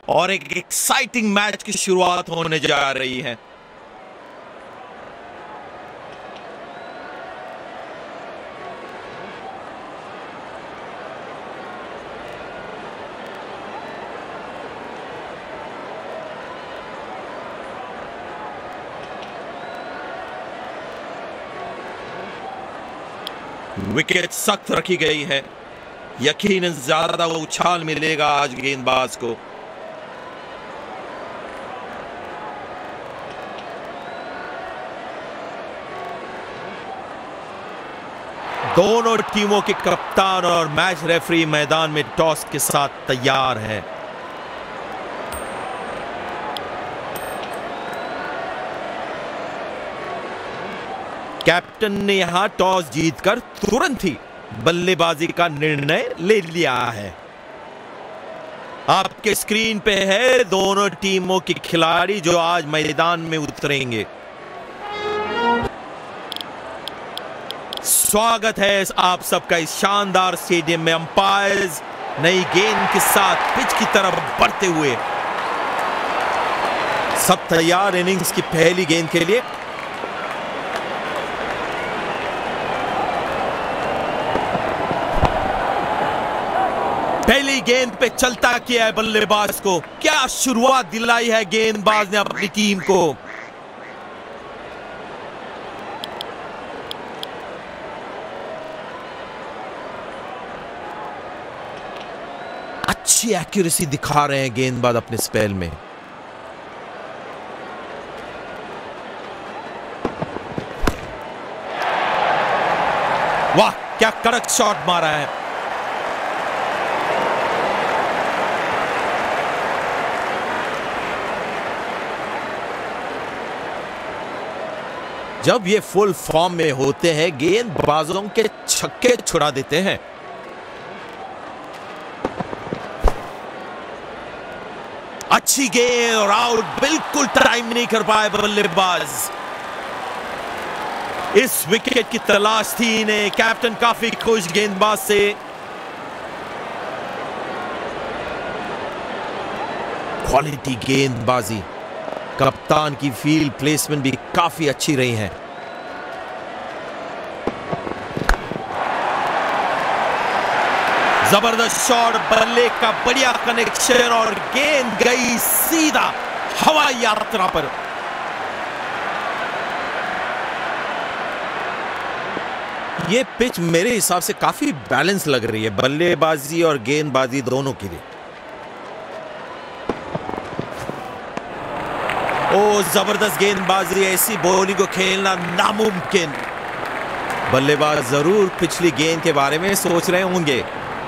और एक exciting match की शुरुआत होने जा रही है। विकेट सख्त रखी गई है, यकीनन ज्यादा उछाल मिलेगा आज गेंदबाज को। दोनों टीमों के कप्तान और मैच रेफरी मैदान में टॉस के साथ तैयार है। कैप्टन ने यहां टॉस जीतकर तुरंत ही बल्लेबाजी का निर्णय ले लिया है। आपके स्क्रीन पे है दोनों टीमों के खिलाड़ी जो आज मैदान में उतरेंगे। स्वागत है आप सबका इस शानदार स्टेडियम में। अंपायर्स नई गेंद के साथ पिच की तरफ बढ़ते हुए। सब तैयार इनिंग्स की पहली गेंद के लिए। पहली गेंद पे चलता किया है बल्लेबाज को। क्या शुरुआत दिलाई है गेंदबाज ने अपनी टीम को। अच्छी एक्यूरेसी दिखा रहे हैं गेंदबाज अपने स्पेल में। वाह, क्या कड़क शॉट मारा है। जब ये फुल फॉर्म में होते हैं गेंदबाजों के छक्के छुड़ा देते हैं। अच्छी गेंद और आउट, बिल्कुल टाइम नहीं कर पाए बल्लेबाज। इस विकेट की तलाश थी इन्हें। कैप्टन काफी खुश गेंदबाज से। क्वालिटी गेंदबाजी। कप्तान की फील्ड प्लेसमेंट भी काफी अच्छी रही है। जबरदस्त शॉट, बल्ले का बढ़िया कनेक्शन और गेंद गई सीधा हवाई यात्रा पर। यह पिच मेरे हिसाब से काफी बैलेंस लग रही है बल्लेबाजी और गेंदबाजी दोनों के लिए। ओ जबरदस्त गेंदबाजी। ऐसी बॉलिंग को खेलना नामुमकिन। बल्लेबाज जरूर पिछली गेंद के बारे में सोच रहे होंगे।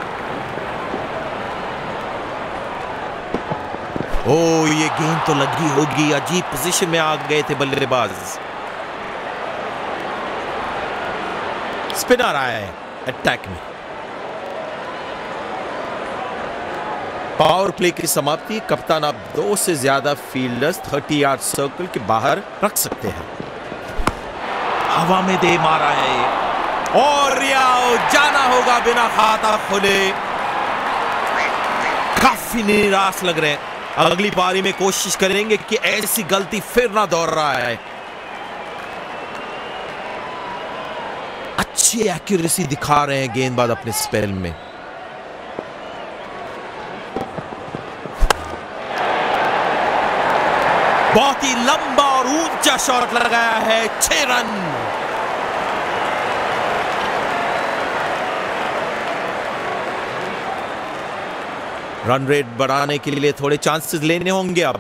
ओ ये गेंद तो लगी होगी। अजीब पोजीशन में आ गए थे बल्लेबाज। स्पिनर आया है अटैक में। पावर प्ले की समाप्ति। कप्तान आप 2 से ज्यादा फील्डर्स 30 यार्ड सर्कल के बाहर रख सकते हैं। हवा में दे मारा है और जाना होगा बिना खाता खुले। काफी निराश लग रहे हैं। अगली पारी में कोशिश करेंगे कि ऐसी गलती फिर ना दोहरा रहा है। अच्छी एक्यूरेसी दिखा रहे हैं गेंदबाज अपने स्पेल में। बहुत ही लंबा और ऊंचा शॉट लगाया है। 6 रन। रन रेट बढ़ाने के लिए थोड़े चांसेस लेने होंगे अब।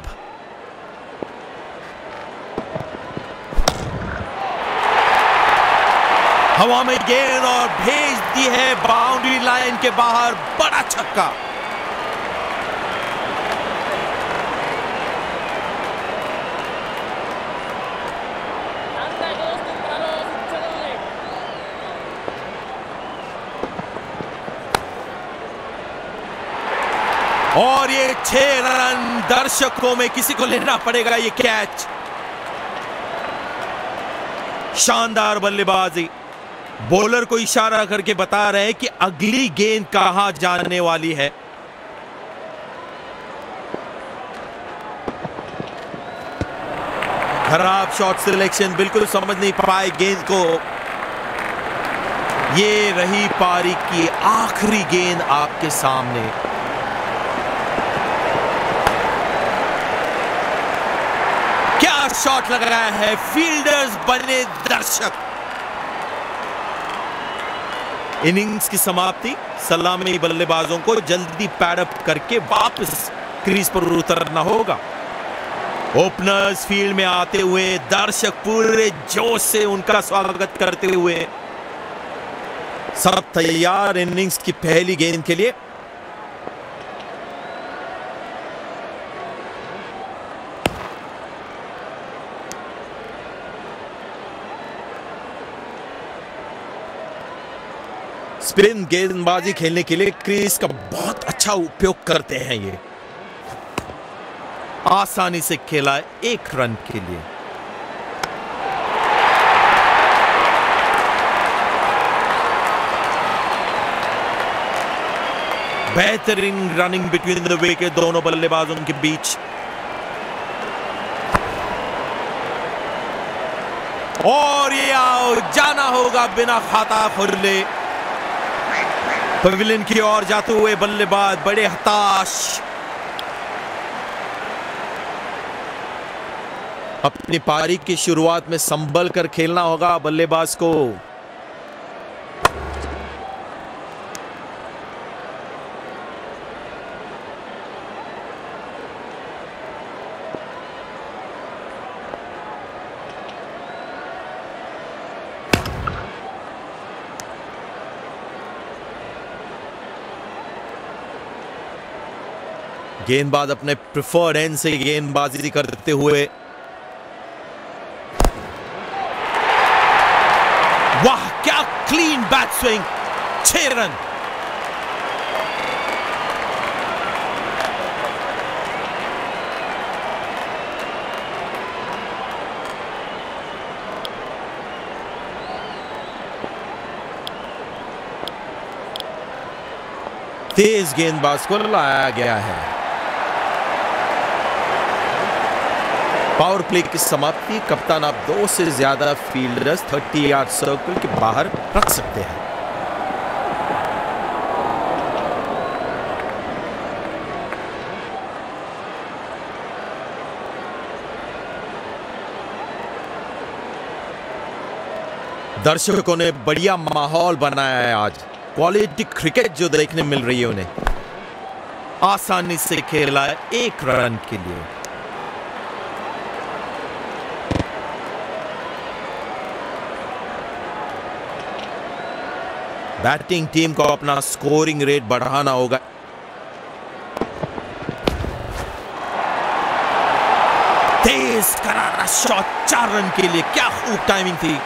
हवा में गेंद और भेज दी है बाउंड्री लाइन के बाहर। बड़ा छक्का। और ये 6 रन। दर्शकों में किसी को लेना पड़ेगा ये कैच। शानदार बल्लेबाजी। बॉलर को इशारा करके बता रहे हैं कि अगली गेंद कहां जाने वाली है। खराब शॉट सिलेक्शन, बिल्कुल समझ नहीं पाए गेंद को। ये रही पारी की आखिरी गेंद आपके सामने। क्या शॉट लगाया है, फील्डर्स बने दर्शक। इनिंग्स की समाप्ति, सलामी बल्लेबाजों को जल्दी पैडअप करके वापस क्रीज पर उतरना होगा। ओपनर्स फील्ड में आते हुए दर्शक पूरे जोश से उनका स्वागत करते हुए सब तैयार इनिंग्स की पहली गेंद के लिए। स्पिन गेंदबाजी खेलने के लिए क्रीज का बहुत अच्छा उपयोग करते हैं। ये आसानी से खेला 1 रन के लिए। बेहतरीन रनिंग बिटवीन द विकेट दोनों बल्लेबाजों के बीच। और ये आउट, जाना होगा बिना खाता खुरले। पवेलियन की ओर जाते हुए बल्लेबाज बड़े हताश। अपनी पारी की शुरुआत में संभल कर खेलना होगा बल्लेबाज को। गेंदबाज अपने प्रिफर्ड एंड से गेंदबाजी करते हुए, वाह क्या क्लीन बैट स्विंग, 6 रन। तेज गेंदबाज को लाया गया है। पावर प्ले की समाप्ति, कप्तान आप 2 से ज्यादा फील्डर्स 30 यार्ड सर्कल के बाहर रख सकते हैं। दर्शकों ने बढ़िया माहौल बनाया है आज। क्वालिटी क्रिकेट जो देखने मिल रही है उन्हें। आसानी से खेला है 1 रन के लिए। बैटिंग टीम को अपना स्कोरिंग रेट बढ़ाना होगा। तेज करारा शॉट 4 रन के लिए, क्या खूब टाइमिंग थी।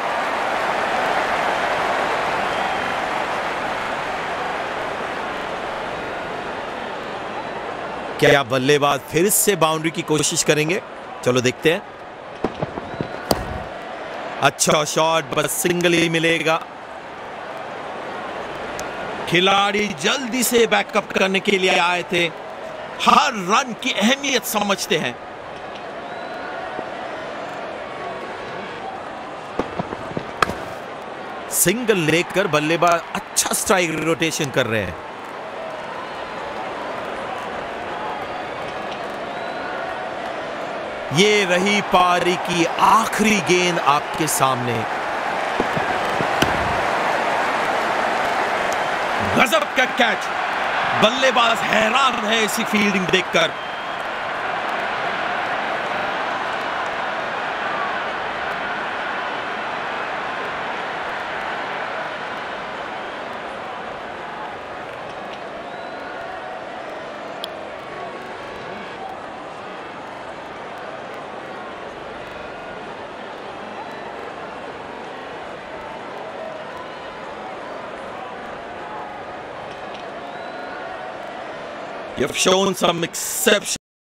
क्या बल्लेबाज फिर से बाउंड्री की कोशिश करेंगे? चलो देखते हैं। अच्छा शॉट, बस सिंगल ही मिलेगा। खिलाड़ी जल्दी से बैकअप करने के लिए आए थे, हर रन की अहमियत समझते हैं। सिंगल लेकर बल्लेबाज अच्छा स्ट्राइक रोटेशन कर रहे हैं। ये रही पारी की आखिरी गेंद आपके सामने। गजब का कैच, बल्लेबाज हैरान है इसी फील्डिंग देखकर। You've shown some exceptional